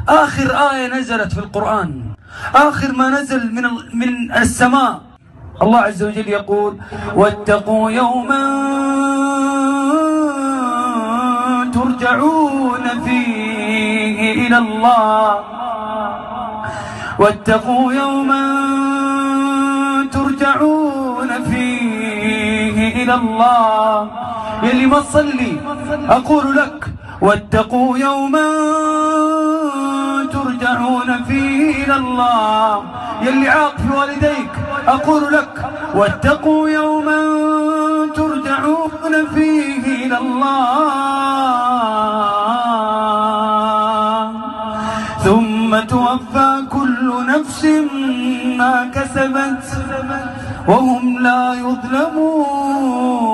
آخر آية نزلت في القرآن، آخر ما نزل من السماء. الله عز وجل يقول: واتقوا يوما ترجعون فيه إلى الله، واتقوا يوما ترجعون فيه إلى الله. يلي ما تصلي أقول لك: واتقوا يوما ترجعون فيه إلى الله. يلي عاق في والديك أقول لك: واتقوا يوما ترجعون فيه إلى الله ثم توفى كل نفس ما كسبت وهم لا يظلمون.